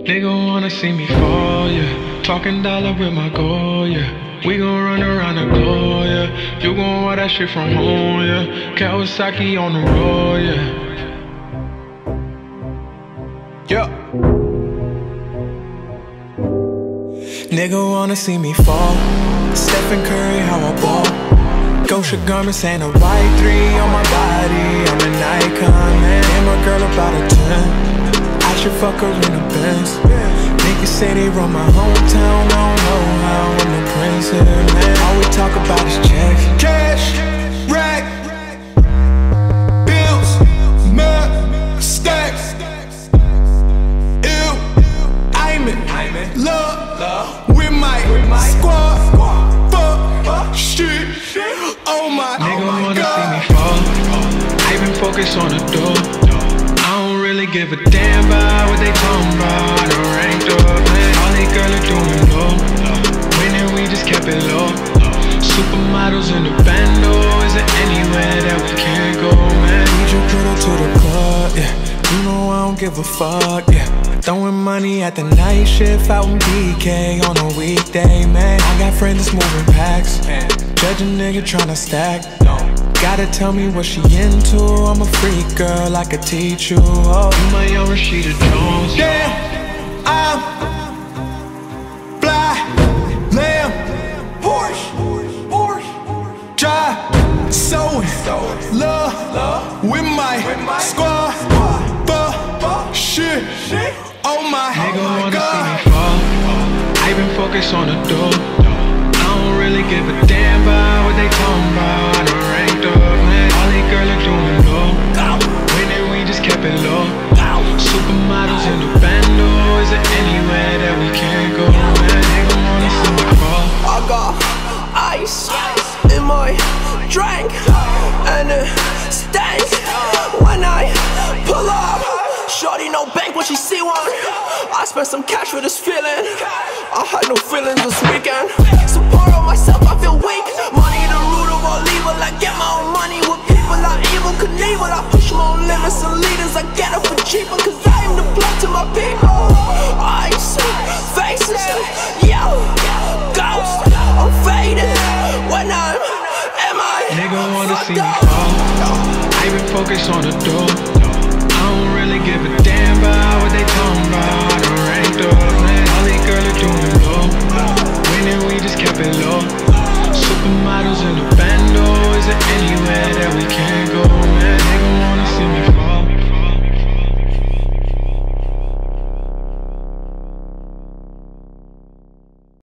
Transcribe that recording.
Nigga wanna see me fall, yeah. Talking dollar with my goal, yeah. We gon' run around the globe, yeah. You gon' want that shit from home, yeah. Kawasaki on the road, yeah. Yeah. Nigga wanna see me fall. Stephen Curry, how I ball. Gosha garments ain't a white 3 on my body. I'm an icon, man. And my girl about a 10. I should fuck her in a Benz. Niggas say they run my hometown. I don't know how I'm the prince here, man. All we talk about is checks. Cash, rack, bills, map, stacks. Ew, I'm in love with my squad. Fuck, shit, oh my god. Nigga wanna see me fall. I been focused on the door. I don't really give a damn about what they talking about. I done ranked up, man. All they girls are doing low. Winning, we just kept it low. Supermodels in the bando. Is there anywhere that we can't go, man? Need your girl to the club, yeah. You know I don't give a fuck, yeah. Throwing money at the night shift out in BK on a weekday, man. I got friends that's moving packs. Judge a nigga tryna stack. Gotta tell me what she into. I'm a freak girl, I could teach you. Oh, You my young Rashida Jones. damn, I'm fly, lamb, Porsche, drive, sewing, love with my squad. Fuck, shit, oh my Nigga wanna see god. me fall. I been focused on the door. I don't really give a damn about what they talking about. I done ranked up, man. All they girls are doing low. Winning, we just kept it low. Supermodels in the bando. Is there anywhere that we can't go, man? Nigga wanna see me fall. I got ice in my drink, and it stank when I pull up. Shorty no bank when she see one. I spent some cash for this feeling. I had no feelings this weekend. Support on myself, I feel weak. Money the root of all evil. I get my own money with people I evil Knievel. I push my own limits and leaders. I get it for cheaper, cause I am the blood to my people. Ice, faces, yo, ghost. I'm faded when I'm Nigga wanna see me fall. I been focused on the door.